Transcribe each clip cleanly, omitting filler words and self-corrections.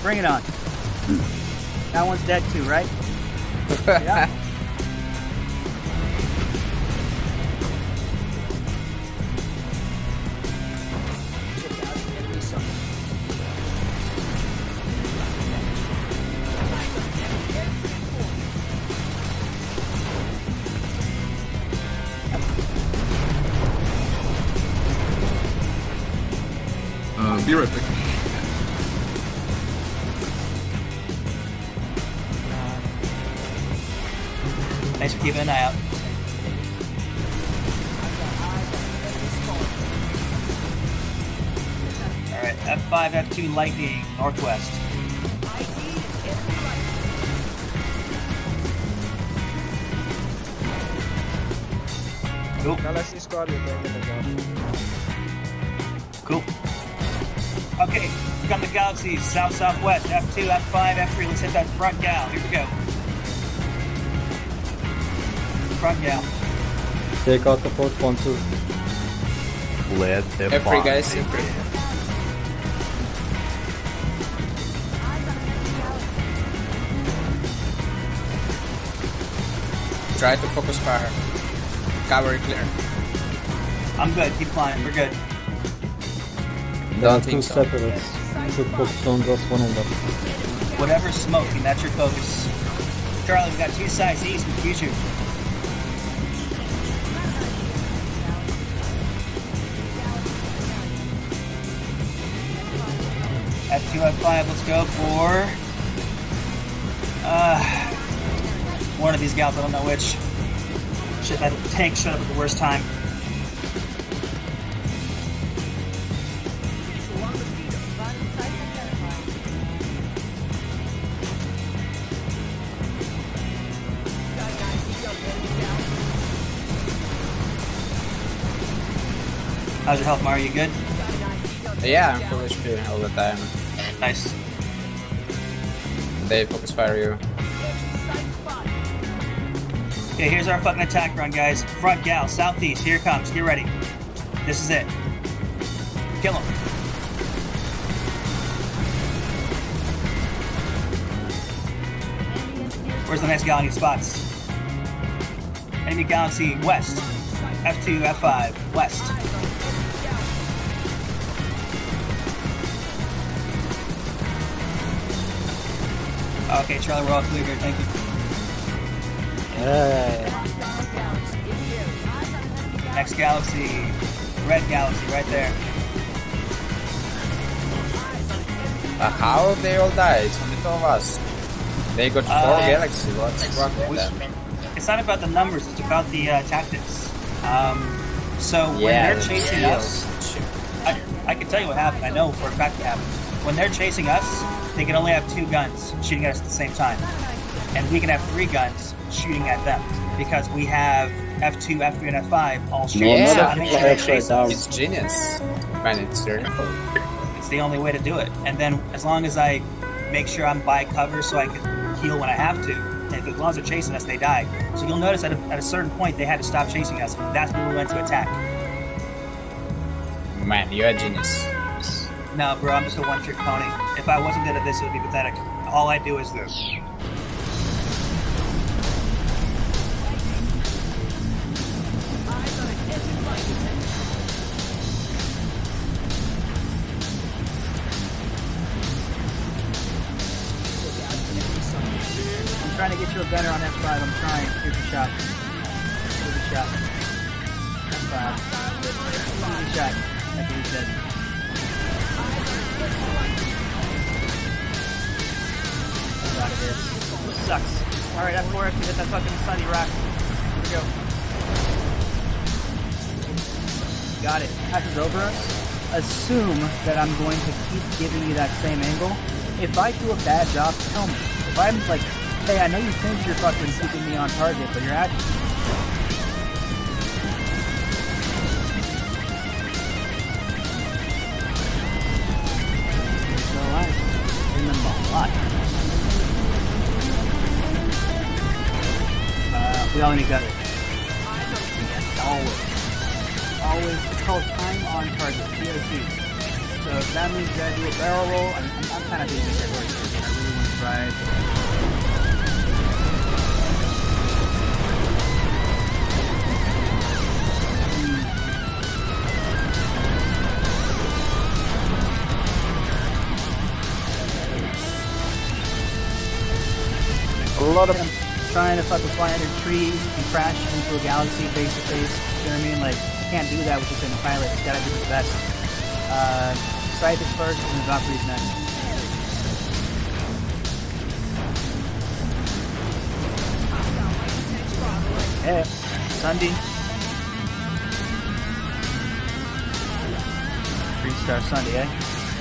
bring it on. That one's dead too, right? Yeah. Be right back. Thanks for keeping an eye out. Alright, F5, F2, lightning, northwest. Cool. Cool. Okay, we got the galaxies, south-southwest, F2, F5, F3, let's hit that front gal. Here we go. Front gal. Take out the first one too. Let the F3 guys, F3. Try to focus fire. Cover clear. I'm good, keep flying, we're good. Don't think so. Separate. To focus on just one of them. Whatever's smoking, that's your focus. Charlie, we got two sides east and future. F2, F5, let's go for one of these gals, I don't know which. Shit, that tank showed up at the worst time. How's your health, Mario? You good? Yeah, I'm full HP all the time. Nice. They focus fire you. Okay, here's our fucking attack run, guys. Front gal, southeast, here it comes. Get ready. This is it. Kill him. Where's the next galaxy spots? Enemy galaxy west. F2, F5, west. Okay, Charlie, we're all clear here. Thank you. Next galaxy, red galaxy, right there. How they all died? It's only two of us. They got 4 galaxies. What's wrong with them? It's not about the numbers, it's about the tactics. So when they're chasing us, I can tell you what happened. I know for a fact what happened. When they're chasing us, they can only have 2 guns shooting at us at the same time. And we can have 3 guns shooting at them. Because we have F2, F3, and F5 all shooting. It's genius. Man, it's very cool. It's the only way to do it. And then as long as I make sure I'm by cover so I can heal when I have to, and as long as they're chasing us, they die. So you'll notice at a certain point they had to stop chasing us. That's when we went to attack. Man, you're a genius. No, bro, I'm just a one-trick pony. If I wasn't good at this, it would be pathetic. All I do is this. I'm trying to get you a better on F5. I'm trying. Here's a shot. Here's a shot. F5. Here's a shot. That dude's dead. Out of here. Sucks. Alright, F4, F2, hit that fucking sunny rock. Here we go. Got it. Passes over us. Assume that I'm going to keep giving you that same angle. If I do a bad job, tell me. If I'm like, hey, I know you think you're fucking keeping me on target, but you're actually... Still alive. In the lot. We all need gutter. Yes, always. Always. It's called time on target, TOT. So if that means you gotta do a barrel roll, I'm kind of being a good word. Right. A lot of trying to fucking fly under trees and crash into a galaxy face to face. You know what I mean? Like, you can't do that with just a pilot. You gotta do the best. Scythe is first, and the Valkyrie's next. Yeah, Sunday. 3-star Sunday, eh?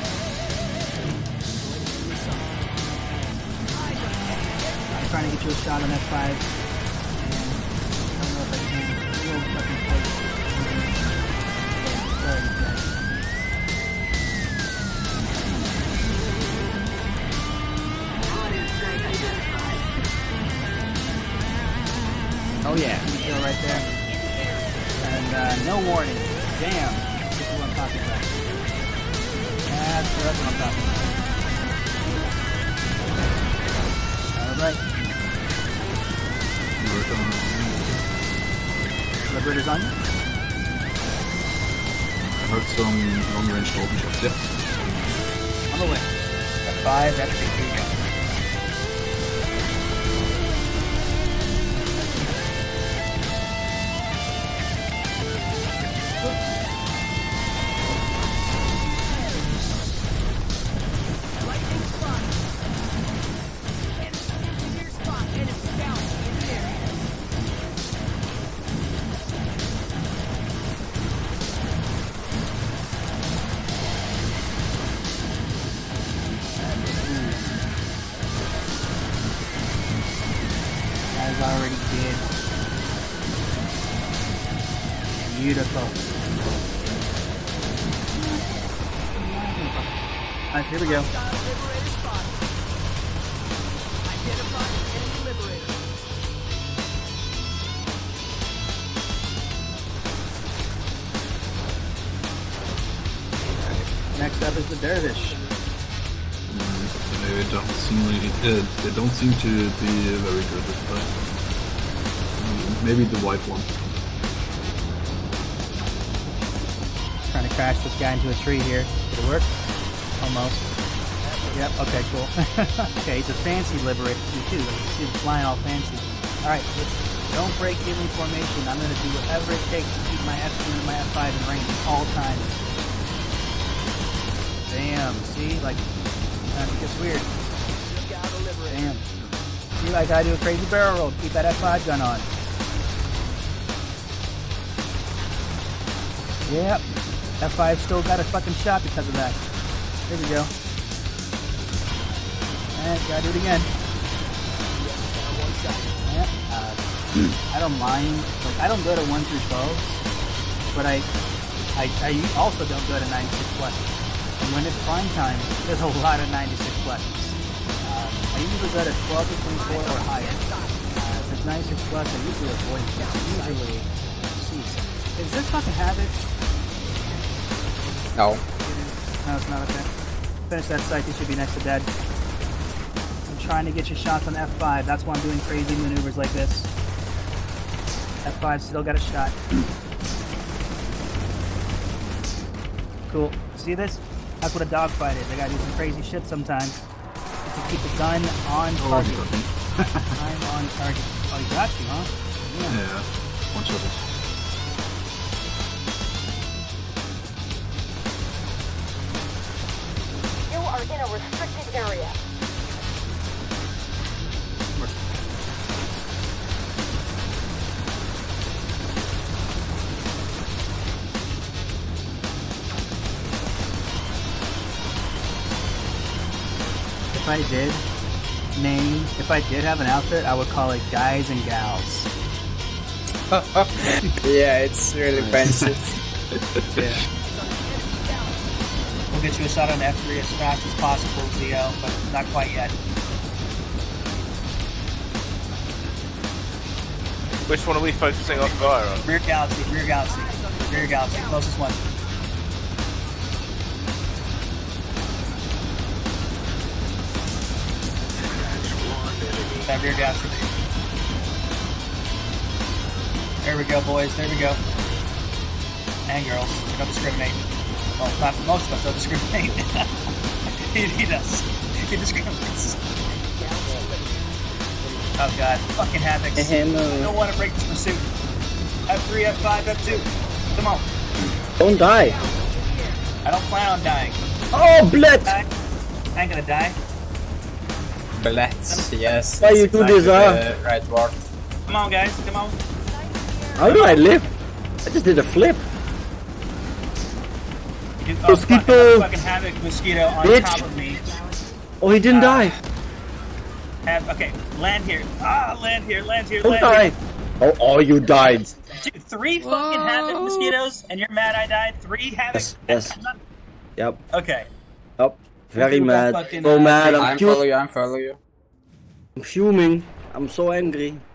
I'm trying to get you a shot on F5. And I don't know if I can. A little fucking close. Sorry, guys. Oh yeah, go right there. And no warning. Damn. This is what I'm talking about. That's what I'm talking about. Alright. Liberator's on you? I heard some long-range dropships, yeah. On the way. F5, that's big. Already did. Beautiful. Alright, here we go. Next up is the Dervish. They don't seem to be very good this time. Maybe the white one. Trying to crash this guy into a tree here. Did it work? Almost. Yep, okay, cool. Okay, he's a fancy liberator too. You see him flying all fancy. Alright, don't break giving formation. I'm going to do whatever it takes to keep my F2 and my F5 in range at all times. Damn, see? Like, it gets weird. Damn. See, like I do a crazy barrel roll. Keep that F5 gun on. Yep. F5 still got a fucking shot because of that. Here we go. And gotta do it again. Yep. I don't mind. Like, I don't go to 1 through 12, but I also don't go to 96 pluses. And when it's prime time, there's a lot of 96 pluses. I usually go to 12 to 24 or higher. If it's 96 plus, I usually avoid it. Usually, jeez. Is this fucking Havoc? no. No, it's not okay. Finish that site, you should be next to dead. I'm trying to get your shots on F5, that's why I'm doing crazy maneuvers like this. F5 still got a shot. Cool. See this? That's what a dogfight is. I gotta do some crazy shit sometimes. To keep the gun on target. I'm on target. Oh, you got you, huh? Yeah. One shot it. You are in a restricted area. If I did have an outfit, I would call it Guys and Gals. Yeah, it's really fancy. Yeah. We'll get you a shot on F3 as fast as possible, Leo, but not quite yet. Which one are we focusing on fire on? Rear galaxy, closest one. that rear gas. There we go, boys. There we go. And girls. We don't discriminate. Well, not most of us don't discriminate. he does. He discriminates. Oh god. Fucking Havocs. I don't want to break this pursuit. F3, F5, F2. Come on. Don't die. I don't plan on dying. Oh, blood! I ain't gonna die. Blitz, yes. Why you do this, Right word. Come on, guys. Come on. How do I live? I just did a flip. Oh, Mosquito. fucking Havoc Mosquito on Bitch. top of me. Oh, he didn't die. Okay, land here. Land here, land here, Don't land die. Oh, you died. here. Dude, 3 fucking Havoc Mosquitoes, and you're mad I died? 3 Havoc? Yes. Yep. Okay. Yep. Very Okay, mad. fucking, So mad. I'm follow you, I'm follow you. I'm fuming. I'm so angry.